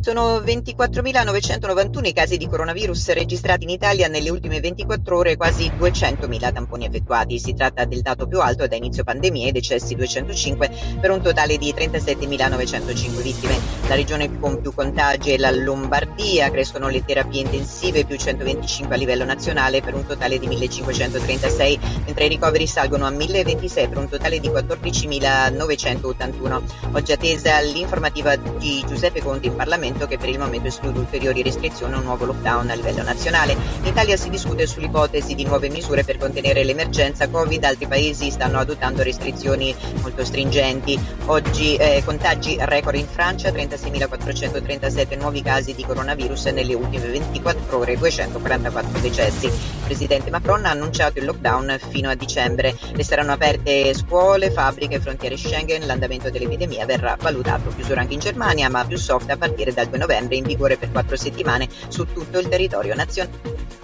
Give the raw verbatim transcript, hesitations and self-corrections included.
Sono ventiquattromilanovecentonovantuno i casi di coronavirus registrati in Italia nelle ultime ventiquattro ore, quasi duecentomila tamponi effettuati. Si tratta del dato più alto da inizio pandemia e decessi duecentocinque per un totale di trentasettemilanovecentocinque vittime. La regione con più contagi è la Lombardia, crescono le terapie intensive, più centoventicinque a livello nazionale per un totale di millecinquecentotrentasei, mentre i ricoveri salgono a milleventisei per un totale di quattordici milanovecentottantuno. Oggi attesa l'informativa di Giuseppe Conte in Parlamento, che per il momento esclude ulteriori restrizioni o un nuovo lockdown a livello nazionale. In Italia si discute sull'ipotesi di nuove misure per contenere l'emergenza Covid, altri paesi stanno adottando restrizioni molto stringenti. Oggi eh, contagi record in Francia, trentaseimilaquattrocentotrentasette nuovi casi di coronavirus nelle ultime ventiquattro ore, duecentoquarantaquattro decessi. Il presidente Macron ha annunciato il lockdown fino a dicembre. Resteranno aperte scuole, fabbriche, frontiere Schengen, l'andamento dell'epidemia verrà valutato. Chiusura anche in Germania, ma più soft a partire dal due novembre, in vigore per quattro settimane su tutto il territorio nazionale.